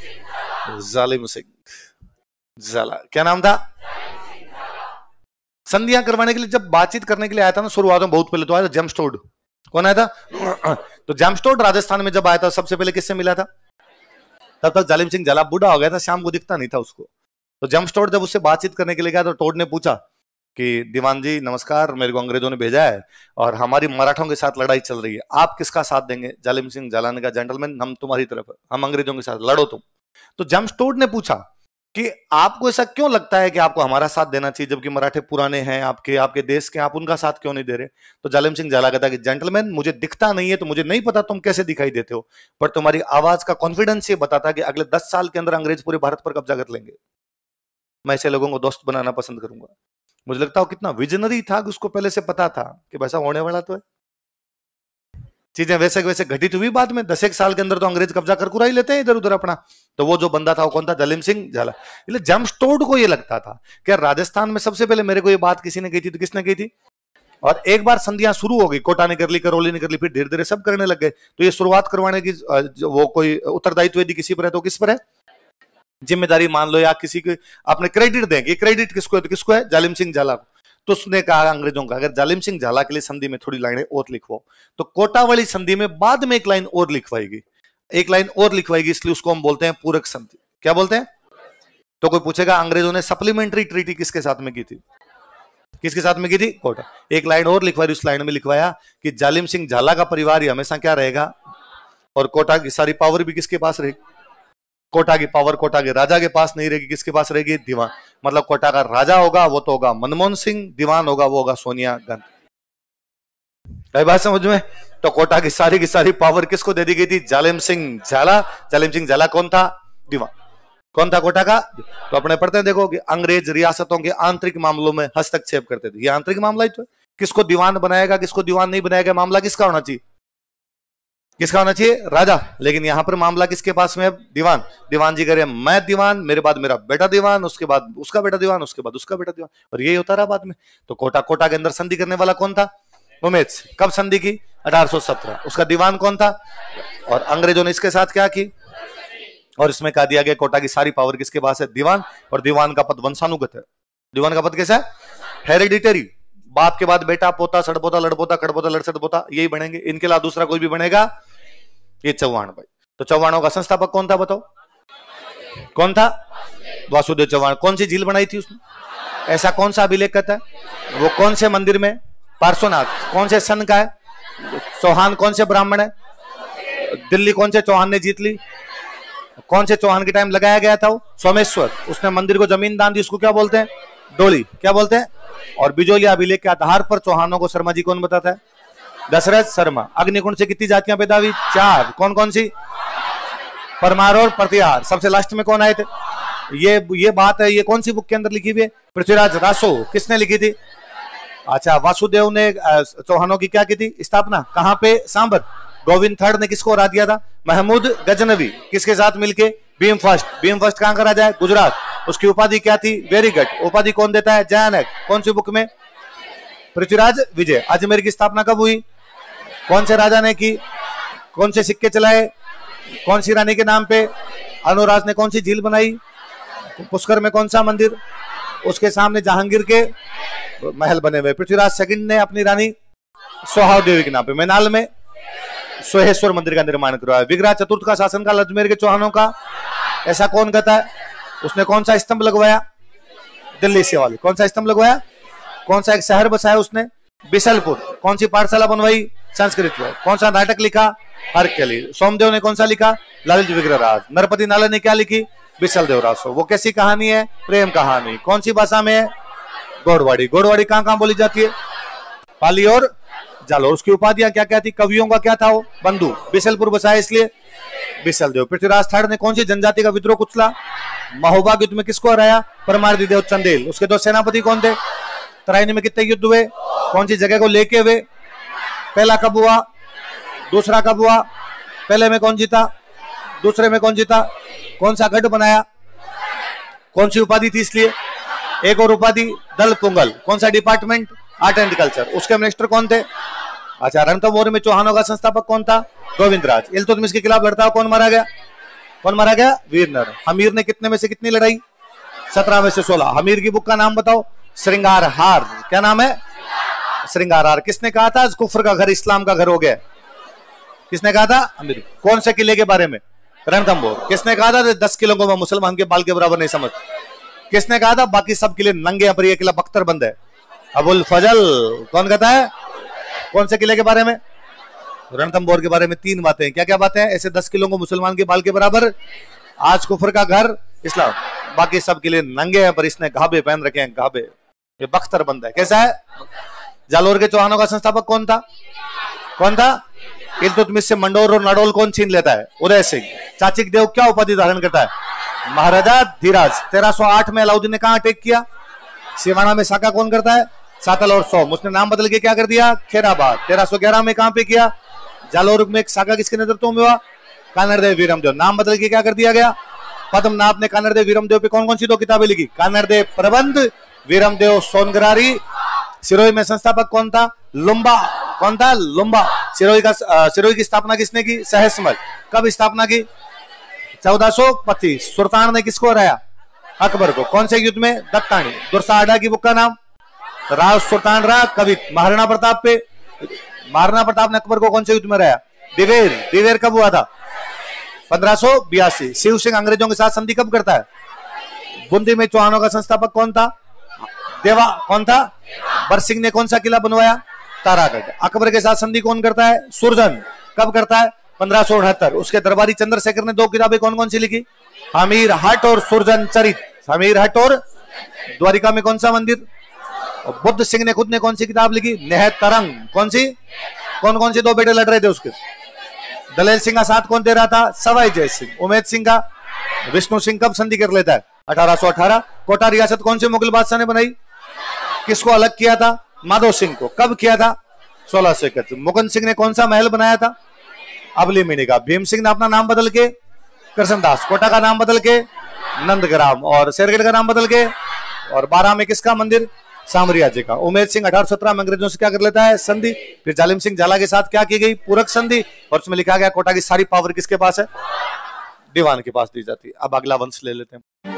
जालिम सिंह जाला। क्या नाम था? संधियां करवाने के लिए जब बातचीत करने के लिए आया था ना, शुरुआत में बहुत पहले तो आया था जेम्स्टोड। कौन आया था? तो जेम्स्टोड राजस्थान में जब आया था सबसे पहले किससे मिला था? तब तक जालिम सिंह झाला बूढ़ा हो गया था, शाम को दिखता नहीं था उसको। तो जेम्स्टोड जब उससे बातचीत करने के लिए गया तो टोड ने पूछा कि दीवान जी नमस्कार, मेरे को अंग्रेजों ने भेजा है और हमारी मराठों के साथ लड़ाई चल रही है, आप किसका साथ देंगे? जालिम सिंह झाला ने कहा जेंटलमैन हम तुम्हारी तरफ है, हम अंग्रेजों के साथ, लड़ो तुम। तो जेम्स्टोड ने पूछा कि आपको ऐसा क्यों लगता है कि आपको हमारा साथ देना चाहिए जबकि मराठे पुराने हैं आपके देश के, आप उनका साथ क्यों नहीं दे रहे? तो जालिम सिंह झाला कहता कि जेंटलमैन मुझे दिखता नहीं है तो मुझे नहीं पता तुम कैसे दिखाई देते हो, पर तुम्हारी आवाज का कॉन्फिडेंस ये बताता कि अगले 10 साल के अंदर अंग्रेज पूरे भारत पर कब्जा कर लेंगे। मैं ऐसे लोगों को दोस्त बनाना पसंद करूंगा। मुझे लगता है कितना विजनरी था कि उसको पहले से पता था कि वैसा होने वाला तो है। चीजें वैसे वैसे घटित हुई बाद में, 10 साल के अंदर तो अंग्रेज कब्जा कर ही लेते हैं इधर उधर अपना। तो वो जो बंदा था वो कौन था? जालिम सिंह झाला। इसलिए जेम्स्टोड को ये लगता था कि राजस्थान में सबसे पहले मेरे को ये बात किसी ने कही थी, तो किसने कही थी? और एक बार संधियां शुरू हो गई, कोटा ने कर ली, करौली ने कर ली, फिर धीरे धीरे सब करने लग गए। तो ये शुरुआत करवाने की वो कोई उत्तरदायित्व यदि किसी पर है तो किस पर है? जिम्मेदारी मान लो या किसी को आपने क्रेडिट देंगे, क्रेडिट किसको है? तो किसको है? जालिम सिंह झाला को। तो उसने कहा अंग्रेजों का, अगर जालिम सिंह झाला के लिए संधि में थोड़ी लाइनें और लिखवाओ, तो कोटा वाली संधि में बाद में एक लाइन और लिखवाएगी, एक लाइन और लिखवाएगी, इसलिए उसको हम बोलते हैं पूरक संधि। क्या बोलते हैं? तो कोई पूछेगा अंग्रेजों ने सप्लीमेंट्री ट्रीटी किसके साथ में की थी? किसके साथ में की थी? कोटा। एक लाइन और लिखवाई, उस लाइन में लिखवाया कि जालिम सिंह झाला का परिवार ही हमेशा क्या रहेगा, और कोटा की सारी पावर भी किसके पास रहेगी? कोटा की पावर कोटा के राजा के पास नहीं रहेगी, किसके पास रहेगी? दीवान। मतलब कोटा का राजा होगा वो तो होगा मनमोहन सिंह, दीवान होगा वो होगा सोनिया गांधी। कई बात समझ में? तो कोटा की सारी पावर किसको दे दी गई थी? जालिम सिंह झाला। जालिम सिंह झाला कौन था? दीवान। कौन था कोटा का? तो अपने पढ़ते हैं देखो कि अंग्रेज रियासतों के आंतरिक मामलों में हस्तक्षेप करते थे। ये आंतरिक मामला ही तो है। किसको दीवान बनाएगा, किसको दीवान नहीं बनाएगा, मामला किसका होना चाहिए? किसका होना चाहिए? राजा। लेकिन यहां पर मामला किसके पास में है? दीवान। दीवान जी करे मैं दीवान, मेरे बाद मेरा बेटा दीवान, उसके बाद उसका बेटा दीवान, उसके बाद उसका बेटा दीवान, और यही होता रहा बाद में। तो कोटा के अंदर संधि करने वाला कौन था? उमेद सिंह। कब संधि की? 1817। उसका दीवान कौन था? और अंग्रेजों ने इसके साथ क्या की? और इसमें कहा दिया गया कोटा की सारी पावर किसके पास है? दीवान। और दीवान का पद वंशानुगत है। दीवान का पद कैसा है? हेरिडिटरी। बाप के बाद बेटा, पोता, सड़पोता, लड़पोता, खड़पोता, लड़सड़पोता, यही बनेंगे। इनके अलावा दूसरा कोई भी बनेगा? ये चौहान भाई। तो चौहानों का संस्थापक कौन था बताओ? कौन था? वासुदेव चौहान। कौन सी झील बनाई थी उसने? ऐसा कौन सा अभिलेख कहता है? वो कौन से मंदिर में? पार्श्वनाथ। कौन से सन का है? चौहान कौन से ब्राह्मण है? दिल्ली कौन से चौहान ने जीत ली? कौन से चौहान के टाइम लगाया गया था? वो सोमेश्वर। उसने मंदिर को जमीन दान दी, उसको क्या बोलते हैं? डोली। क्या बोलते हैं? और बिजोलिया अभिलेख के आधार पर चौहानों को शर्मा जी कौन बताता है? दशरथ शर्मा। अग्निकुंड से कितनी जातियां पैदा हुई? 4। कौन कौन सी? परमार और प्रतिहार। सबसे लास्ट में कौन आए थे? ये बात है, ये कौन सी बुक के अंदर लिखी हुई है? पृथ्वीराज रासो। किसने लिखी थी? अच्छा, वासुदेव ने चौहानों की क्या की थी? स्थापना। कहां पे? सांबर। गोविंद थर्ड ने किसको हरा दिया था? महमूद गजनवी। किसके साथ मिलके? भीम फर्स्ट। भीम फर्स्ट कहां का राजा है? गुजरात। उसकी उपाधि क्या थी? Very good. उपाधि कौन देता है? जयानक। कौन सी बुक में? पृथ्वीराज विजय। अजमेर की स्थापना कब हुई? कौन से राजा ने की? कौन से सिक्के चलाए? कौन सी रानी के नाम पे? अनुराज ने कौन सी झील बनाई? पुष्कर में कौन सा मंदिर? उसके सामने जहांगीर के महल बने हुए। पृथ्वीराज सेकंड ने अपनी रानी सोहाव देवी के नाम पे मैनाल में सोहेश्वर मंदिर का निर्माण करवाया। विग्रह चतुर्थ का शासनकाल अजमेर के चौहानों का, ऐसा कौन कहता है? उसने कौन सा स्तंभ लगवाया? दिल्ली से वाले। कौन सा स्तंभ लगवाया? कौन सा एक शहर बसाया उसने? बिशलपुर। कौन सी पाठशाला बनवाई? संस्कृत में। कौन सा नाटक लिखा? हरकली। सोमदेव ने कौन सा लिखा? ललित विग्रहराज। नरपति नाले ने क्या लिखी? बिसल देवरासो। वो कैसी कहानी है? प्रेम कहानी। कौन सी भाषा में है? गोड़वाड़ी। गोड़वाड़ी कहां कहां बोली जाती है? पाली और जालोर। उसकी उपाधियां क्या क्या थी? कवियों का क्या था वो? बंधु। बिशलपुर बसाया इसलिए बिसल देव। पृथ्वीराज थर्ड ने कौन सी जनजाति का विद्रोह कुचला? महोबा युद्ध में किसको हराया? परमार देव चंदेल। उसके 2 सेनापति कौन थे? तराइनी में कितने युद्ध हुए? कौन सी जगह को लेके हुए? पहला कब हुआ? दूसरा कब हुआ? पहले में कौन जीता? दूसरे में कौन जीता? कौन सा गढ़ बनाया? कौन सी उपाधि थी इसलिए? एक और उपाधि दल पुंगल। कौन सा डिपार्टमेंट? Art and culture. उसके मिनिस्टर कौन थे? अच्छा, रणथंभौर में चौहानों का संस्थापक कौन था? गोविंद राज। इल्तुतमिश के खिलाफ लड़ता कौन मारा गया? कौन मारा गया? वीर नर। हमीर ने कितने में से कितनी लड़ाई? 17 में से 16। हमीर की बुक का नाम बताओ। श्रृंगार हार। क्या नाम है? श्रृंगार हार। किसने कहा था कुफर का घर इस्लाम का घर हो गया? किसने कहा था? अमीर। कौन से किले के बारे में? रणथंभौर। किसने कहा था 10 किलों को मैं मुसलमान के बाल के बराबर नहीं समझ? किसने कहा था बाकी सब किले नंगे हैं पर यह किला बख्तर बंद है? अबुल फजल। कौन कहता है? कौन से किले के बारे में? रणथंभौर के बारे में 3 बातें। क्या क्या बातें हैं? ऐसे 10 किलों को मुसलमान के बाल के बराबर, आज कुफर का घर इस्लाम, बाकी सब किले नंगे हैं पर इसने घाबे पहन रखे हैं, घाबे। ये बख्तर बंद है। कैसा है? जालोर के चौहानों का संस्थापक कौन था? कौन था? इल्तुतमिश से मंडोर और नाडोल कौन छीन लेता है? उदय सिंह। चाचिक देव क्या उपाधि धारण करता है? महाराजा धीराज। 1308 में अलाउद्दीन ने कहां अटैक किया? सिवाना में। साका कौन करता है? सातल और सौम। उसने नाम बदल के क्या कर दिया? खेराबाद। 1311 में कहां पे किया? जालोर में। एक साका किसके नेतृत्व में हुआ? कानरदेव वीरमदेव। नाम बदल के क्या कर दिया गया? पद्मनाभ ने कानरदेव वीरमदेव पे कौन कौन सी 2 किताबें लिखी? कानरदेव प्रबंध, वीरमदेव सोनगरारी। सिरोही में संस्थापक कौन था? लुम्बा। कौन था? लुम्बा। सिरोही की स्थापना किसने की? सहसमल। कब स्थापना की? 1425। सुल्तान ने किसको हराया? अकबर को। कौन से युद्ध में? दत्तानी। दुर्साहडा की बुक का नाम? राव सुल्तान रहा कवि। महाराणा प्रताप पे, महाराणा प्रताप ने अकबर को कौन से युद्ध में हराया? दिवेर। दिवेर कब हुआ था? 1582। शिव सिंह अंग्रेजों के साथ संधि कब करता है? बूंदी में। चौहानों का संस्थापक कौन था? देवा। कौन था? बरसिंह ने कौन सा किला बनवाया? तारागढ़। अकबर के साथ संधि कौन करता है? सुरजन। कब करता है? 1578। उसके दरबारी चंद्रशेखर ने 2 किताबें कौन कौन सी लिखी? हमीर हट और सुरजन चरित। हमीर हट और द्वारिका में कौन सा मंदिर? बुद्ध सिंह ने खुद ने कौन सी किताब लिखी? नेह तरंग। कौन सी? कौन कौन से 2 बेटे लड़ रहे थे उसके? दलेल सिंह का साथ कौन दे रहा था? सवाई जय सिंह। उमेद सिंह का। विष्णु सिंह कब संधि कर लेता है? 1818। कोटा रियासत कौन से मुगल बादशाह ने बनाई? किसको अलग किया था? माधो सिंह को। कब किया था? 1631। मुकुंद सिंह ने कौन सा महल बनाया था? अबली मिनी का। भीम सिंह ने अपना नाम बदल के कृष्णदास। कोटा का नाम बदल के नंदग्राम। और शेरगढ़ का नाम बदल के, और 12 में किसका मंदिर? सामरिया जी का। उमेद सिंह 1817 में अंग्रेजों से क्या कर लेता है? संधि। फिर जालिम सिंह झाला के साथ क्या की गई? पूरक संधि। और उसमें लिखा गया कोटा की सारी पावर किसके पास है? दीवान के पास दी जाती है। अब अगला वंश ले लेते हैं।